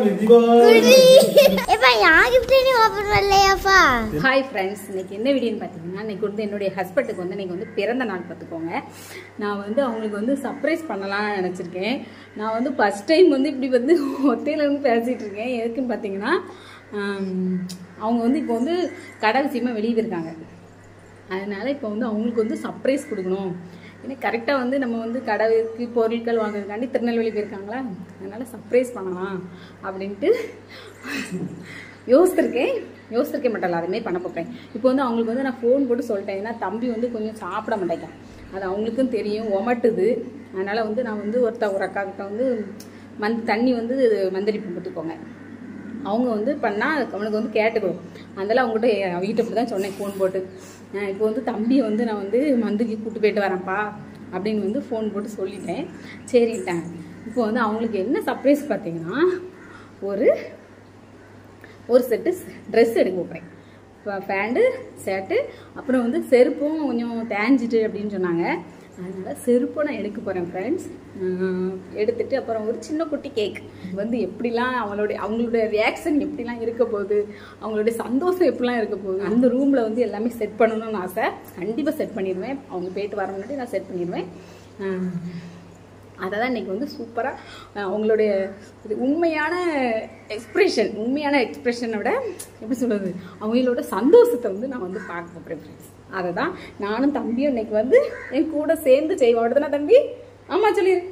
Hi friends, இன்னைக்கு என்ன வீடியோன்னு பார்த்தீங்கன்னா, இன்னைக்கு வந்து என்னுடைய ஹஸ்பண்டுக்கு வந்து இன்னைக்கு வந்து பிறந்த நாள் பார்த்துக்கோங்க. நான் வந்து அவங்களுக்கு வந்து சர்ப்ரைஸ் பண்ணலாம்னு நினச்சிருக்கேன். நான் வந்து ஃபர்ஸ்ட் டைம் வந்து இப்படி வந்து ஒத்தையில இருந்து பேசிகிட்டு இருக்கேன். எதுக்குன்னு பார்த்தீங்கன்னா, அவங்க வந்து இப்போ வந்து கடை விஷயமா வெளியே இருக்காங்க. அதனால இப்போ வந்து அவங்களுக்கு வந்து சர்ப்ரைஸ் கொடுக்கணும். ஏன்னா கரெக்டாக வந்து நம்ம வந்து கடைக்கு பொருட்கள் வாங்குறதுக்காண்டி திருநெல்வேலி போயிருக்காங்களா, அதனால் சர்ப்ரைஸ் பண்ணலாம் அப்படின்ட்டு யோசிச்சிருக்கே மாட்டேன். அதுமாரி பண்ண போகிறேன். இப்போ வந்து அவங்களுக்கு வந்து நான் ஃபோன் போட்டு சொல்லிட்டேன். ஏன்னா தம்பி வந்து கொஞ்சம் சாப்பிட மாட்டேங்கான். அது அவங்களுக்கும் தெரியும், ஒமட்டுது. அதனால் வந்து நான் வந்து ஒரு அக்காக்கிட்ட வந்து தண்ணி வந்து மந்திரிப்பு போட்டுக்கோங்க. அவங்க வந்து பண்ணால் அவனுக்கு வந்து கேட்டுக்கணும். அதனால் அவங்ககிட்ட இப்படி தான் சொன்னேன் ஃபோன் போட்டு. இப்போ வந்து தம்பியை வந்து நான் வந்து மந்துக்கு கூப்பிட்டு போயிட்டு வரேன்ப்பா அப்படின்னு வந்து ஃபோன் போட்டு சொல்லிட்டேன். சரிட்டாங்க. இப்போ வந்து அவங்களுக்கு என்ன சர்ப்ரைஸ் பார்த்தீங்கன்னா, ஒரு செட்டு ட்ரெஸ் எடுக்க போகிறேன். இப்போ பேண்ட்டு ஷர்ட்டு, அப்புறம் வந்து செருப்பும் கொஞ்சம் தேஞ்சிட்டு அப்படின்னு சொன்னாங்க. அதனால் செருப்பை நான் எடுக்க போகிறேன் ஃப்ரெண்ட்ஸ். எடுத்துகிட்டு அப்புறம் ஒரு சின்ன குட்டி கேக் வந்து எப்படிலாம் அவங்களுடைய ரியாக்ஷன் எப்படிலாம் இருக்க போகுது, அவங்களுடைய சந்தோஷம் எப்படிலாம் இருக்க போகுது, அந்த ரூமில் வந்து எல்லாமே செட் பண்ணணும்னு ஆசை. கண்டிப்பாக செட் பண்ணிடுவேன். அவங்க போயிட்டு வர முன்னாடி நான் செட் பண்ணிடுவேன். அதை தான் இன்றைக்கி வந்து சூப்பராக அவங்களுடைய உண்மையான எக்ஸ்ப்ரெஷனை விட எப்படி சொல்கிறது, அவங்களோட சந்தோஷத்தை வந்து நான் வந்து பார்க்க போகிறேன் ஃப்ரெண்ட்ஸ். அதை தான் நானும் தம்பியும் இன்னைக்கு வந்து என் கூட சேர்ந்து செய்வோம். அப்படிதானே தம்பி? ஆமாம் சொல்லிடு.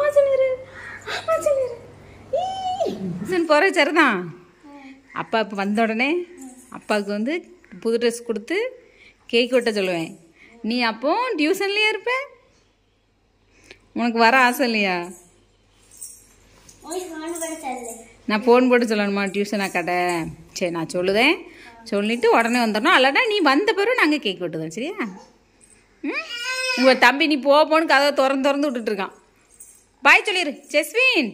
போகிற சரிதான். அப்பா இப்போ வந்த உடனே அப்பாவுக்கு வந்து புது ட்ரெஸ் கொடுத்து கேக் வெட்ட சொல்லுவேன். நீ அப்போ டியூஷன்லேயே இருப்ப. உனக்கு வர ஆசை இல்லையா? நான் ஃபோன் போட்டு சொல்லணுமா டியூஷன் அக்காட்ட? சரி, நான் சொல்லுதேன். சொல்லிட்டு உடனே வந்துடணும். அல்லடா நீ வந்த பிறகு நாங்கள் கேக் வெட்டுதோம். சரியா? உங்கள் தம்பி நீ போன்னு கதவை திறந்து விட்டுட்டு இருக்கான். பாய் சொல்லிடு ஜெஸ்வின்.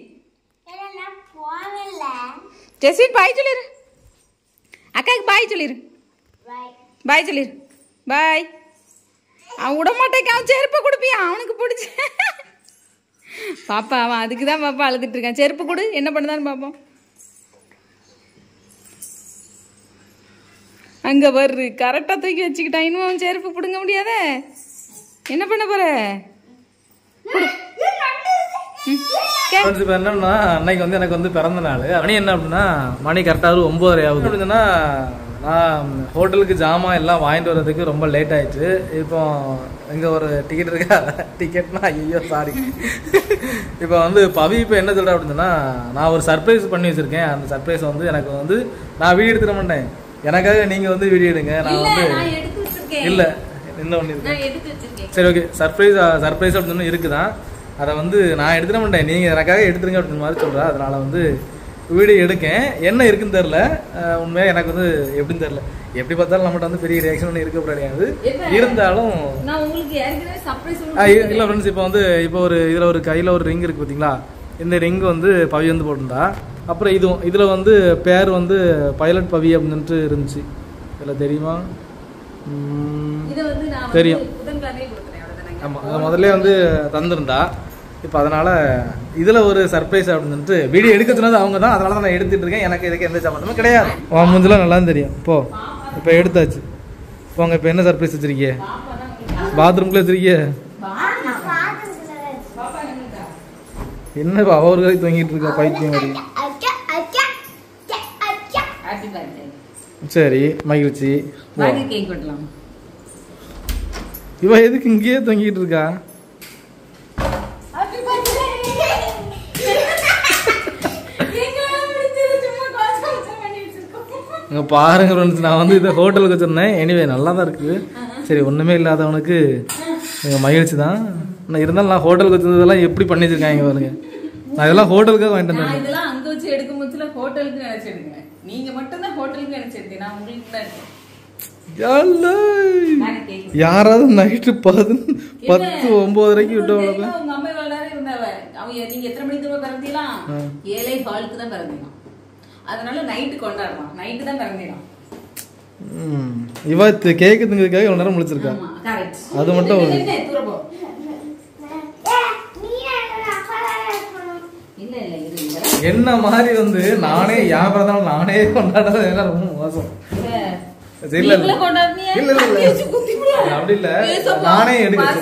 பாய் சொல்லிடு. அக்காவுக்கு பாய் சொல்லிடு. பாய். அவன் விட மாட்டேங்க. அவன் செருப்பை கொடுப்பியா? அவனுக்கு பிடிச்ச பாப்பா, அவன் அதுக்கு தான் பாப்பா அழுதுட்டு இருக்கான். செருப்பு கொடு, என்ன பண்ணுதான்னு பார்ப்போம். அங்கே வர்று கரெக்டாக தூக்கி வச்சுக்கிட்டான். இன்னும் அவன் செருப்பு பிடுங்க முடியாத. என்ன பண்ண போற? என்னன்னா, அன்னைக்கு வந்து எனக்கு வந்து பிறந்த நாள். மணி என்ன அப்படின்னா, மணி கரெக்டாக 9:30 ஆகுது. அப்படின்னா நான் ஹோட்டலுக்கு ஜாமான் எல்லாம் வாங்கிட்டு வர்றதுக்கு ரொம்ப லேட் ஆயிடுச்சு. இப்போ இங்கே ஒரு டிக்கெட் இருக்கா, டிக்கெட்னா ஐயோ சாரி. இப்போ வந்து பவி இப்போ என்ன சொல்கிறேன் அப்படின்னா, நான் ஒரு சர்ப்ரைஸ் பண்ணி வச்சுருக்கேன். அந்த சர்ப்ரைஸ் வந்து எனக்கு வந்து நான் வீடியோ எடுத்துட மாட்டேன். எனக்காக நீங்கள் வந்து வீடியோ எடுங்க. நான் வந்து இல்லை இன்னும் ஒன்று இருக்கு. சரி, ஓகே. சர்ப்ரைஸ் அப்படின்னு ஒன்று இருக்குதான். அதை வந்து நான் எடுத்துட மாட்டேன், நீங்கள் எனக்காக எடுத்துருங்க அப்படின்னு மாதிரி சொல்கிறேன். அதனால் வந்து வீடியோ எடுக்கேன். என்ன இருக்குன்னு தெரில, உண்மையாக எனக்கு வந்து எப்படின்னு தெரில. எப்படி பார்த்தாலும் நம்மகிட்ட வந்து பெரிய ரியாக்ஷன் ஒன்று இருக்க முடியாது. இருந்தாலும் இல்லை ஃப்ரெண்ட்ஸ், இப்போ ஒரு இதில் ஒரு கையில் ஒரு ரிங் இருக்குது பார்த்தீங்களா? இந்த ரிங் வந்து பவி வந்து போட்டிருந்தா. அப்புறம் இதில் வந்து பேர் வந்து பைலட் பவி அப்படின்ட்டு இருந்துச்சு. இதில் தெரியுமா? தெரியும். ஆமாம், அதை முதல்ல வந்து தந்துருந்தா. இப்போ அதனால் இதில் ஒரு சர்ப்ரைஸ் அப்படின்ட்டு வீடியோ எடுக்க சொன்னது அவங்க தான். அதனால தான் நான் எடுத்துகிட்டு இருக்கேன். எனக்கு இதுக்கு எந்த சம்மந்தமும் கிடையாது. முஞ்செல்லாம் நல்லா தெரியும். இப்போ எடுத்தாச்சு. போங்க. இப்போ என்ன சர்ப்ரைஸ் வச்சிருக்கீங்க? பாத்ரூம்குள்ளே வச்சிருக்கீங்க? என்ன அவர்கள் தூங்கிட்டு இருக்கா பைத்தியம் மாதிரி? சரி, மகிழ்ச்சி. இவ எதுக்கு இங்கேயே தூங்கிட்டு இருக்கா? இங்கே பாருங்க ஃப்ரெண்ட்ஸ், நான் வந்து இதை ஹோட்டலுக்கு வச்சுருந்தேன். எனிவே நல்லா தான் இருக்குது. சரி, ஒன்றுமே இல்லாதவனுக்கு மகிழ்ச்சி தான். நான் இருந்தாலும் நான் ஹோட்டலுக்கு வச்சுருந்ததெல்லாம் எப்படி பண்ணி வச்சிருக்காங்க பாருங்க. நான் இதெல்லாம் ஹோட்டலுக்காக வாங்கிட்டு வந்தேன். இதெல்லாம் அங்கே வச்சு எடுக்கும் போதுல ஹோட்டலுக்கு நினைச்சிடுங்க. நீங்க மட்டும் தான் ஹோட்டலுக்கு நினைச்சிருக்கீங்க. நான் உங்களுக்கு தான் இருக்கேன். யாராவது நைட்டு 10-9:30 விட்டவங்க. உங்க அம்மா இவ்வளவு நேரம் இருந்தாவ. அவங்க நீங்க எத்தனை மணிக்கு பிறந்தீங்களா? 7:15 தான் பிறந்தீங்க. அதனால நைட்டு கொண்டாடலாம். நைட்டு தான் பிறந்தீங்களாம். இவ கேக்கு திங்கிறதுக்காக இவ்வளவு நேரம் முடிச்சிருக்கா. அது மட்டும் என்ன மாதிரி வந்து நானே என் பிறந்தநாள் நானே கொண்டாடுறது எல்லாம் ரொம்ப மோசம். இல்ல இல்ல அப்படி இல்ல, நானே எடுக்கிறேன்.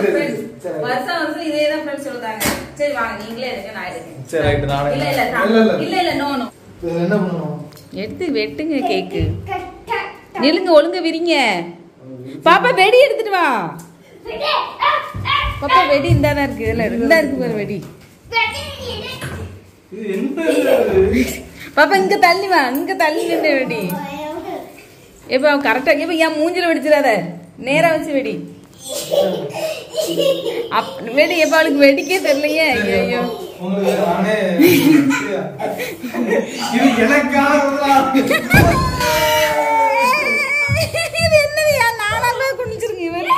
சரி வாங்க நீங்களே எடுங்க, நான் எடுக்கிறேன். சரி ரைட், நானே. இல்ல நோ என்ன பண்ணணும்? எடுத்து வெட்டுங்க கேக்கு. நிலுங்க ஒழுங்க விரிங்க. பாப்பா வெடி எடுத்துட்டு வா. பாப்பா வெடி இந்தாதான் இருக்கு. இல்ல இந்தா இருக்கு பாரு வெடி. பாப்பா இங்க தள்ளி வா, இங்க தள்ளி நின்று வெடி. எப்ப கரெக்டா இப்ப என் மூஞ்சில வெடிச்சிடாத, நேரா வச்சு வெடி. வெடி எப்ப அவளுக்கு வெடிக்கே தெரியலையே. ஐயோ இது என்னதுயா, நானால குடிச்சிருங்க இவர்.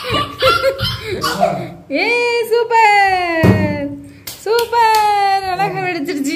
ஏ சூப்பர் சூப்பர், அழகா வெடிச்சிருச்சு.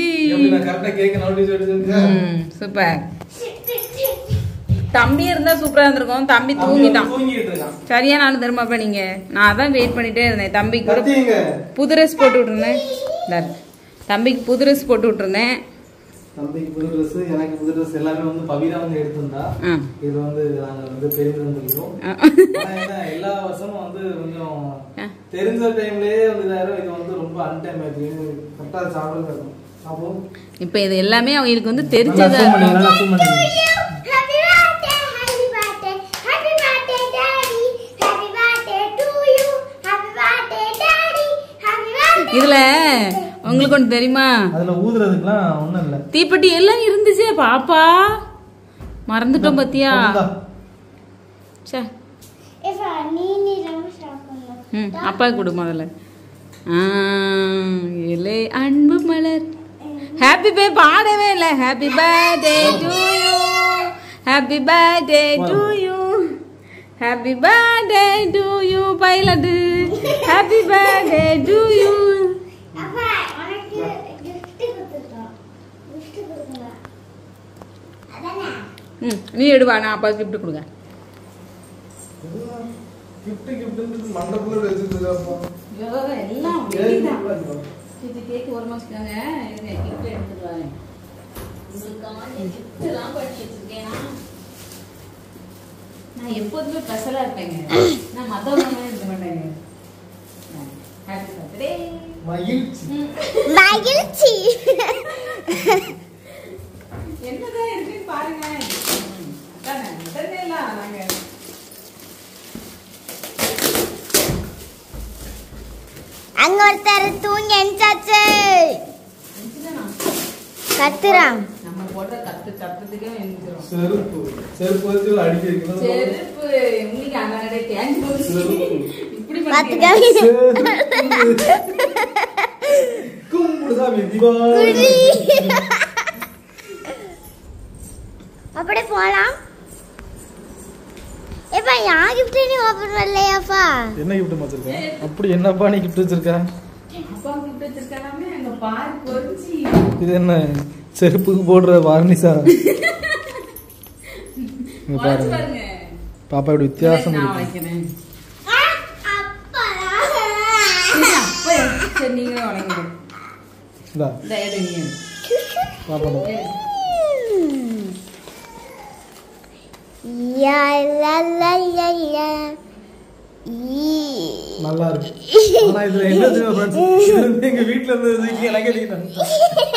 சூப்பர். தம்பி இருந்தா சூப்பரா இருந்திருக்கும். தம்பி தூங்கிட்டான். சரியா நானும் திரும்ப நீங்க, நான் அதான் வெயிட் பண்ணிட்டே இருந்தேன். தம்பிக்கு கூட புது ட்ரெஸ் போட்டு விட்டுருந்தேன். தம்பிக்கு புது ட்ரெஸ் போட்டு விட்டுருந்தேன். தம்பிக்கு புது ட்ரெஸ், எனக்கு புது ட்ரெஸ் எல்லாமே வந்து பவிதா வந்து எடுத்திருந்தா. இது வந்து நாங்க வந்து பெருமிதம் பண்ணிக்கிறோம். எல்லா வருஷமும் வந்து கொஞ்சம் தெரிஞ்ச டைம்லயே வந்து இது வந்து ரொம்ப அன்டைம் ஆயிடுச்சு. கரெக்டா சாப்பிடுங்க. அப்போ இப்ப இது எல்லாமே அவங்களுக்கு வந்து தெரிஞ்சது. இதுல உங்களுக்கு ஒண்ணு தெரியுமா, அதுல ஊதுறதுக்குலாம் ஒண்ணும் இல்ல, தீப்பெட்டி எல்லாம் இருந்துச்சு. பாப்பா மறந்துட்டோம் பாத்தியா. அப்பா கொடு முதல்ல. இலே அன்பு மலர். ஹாப்பி பே பாடவே இல்ல. Happy birthday to you, happy birthday to you, happy birthday to you. Pilot happy birthday to you. நீ எடுவா, நான் அப்பா கிஃப்ட் கொடுங்க. கிஃப்ட் கிஃப்ட் மண்டபத்துல வெச்சிட்டு அப்பா எல்லாம் வெடிதான். இது கேக் ஒரு மாசத்துக்காங்க. இருங்க கிஃப்ட் எடுத்துட்டு வரேன். உங்களுக்கான கிஃப்ட் எல்லாம் பண்ணி வச்சிருக்கேன். நான் எப்போதுமே ஸ்பெஷலா இருப்பேங்க. நான் மத்தவங்க மாதிரி இருக்க மாட்டேங்க. Happy birthday. மகிழ்ச்சி மகிழ்ச்சி. என்னதான் இருக்குன்னு பாருங்க. அதானே உடனேலாம் நாங்க அங்க ஒருத்தர் தூங்கி எஞ்சாச்சு கத்துறான். நம்ம போடுற கத்து சத்தத்துக்கே எழுந்திரும். செருப்பு செருப்பு வச்சு அடிக்க வைக்கணும். செருப்பு உங்களுக்கு அண்ணாடே தேஞ்சு போச்சு. இப்படி பாத்துக்க. கும்புடுசாமி தீபாவளி. அப்படியே போலாம். ஏப்பா யார் கிஃப்ட் நீ ஓபன் பண்ணலையாப்பா? என்ன கிஃப்ட் வச்சிருக்க? அப்படி என்னப்பா நீ கிஃப்ட் வச்சிருக்க? அப்பா கிஃப்ட் வச்சிருக்கானே அங்க பாரு கொறிச்சி. இது என்ன செருப்புக்கு போடுற வார்னிஷா? இங்க பாருங்க. பாப்பா இப்படி வித்தியாசம் நான் வைக்கிறேன். அப்பா சரி நீங்களே வணங்குங்க. இந்தா இந்த எடுங்க. பாப்பா யா லா லா லா லா. நல்லா இருக்கு. ஆனா இதுல என்ன தெரியுமா फ्रेंड्स, எங்க வீட்ல இருந்து எனக்கு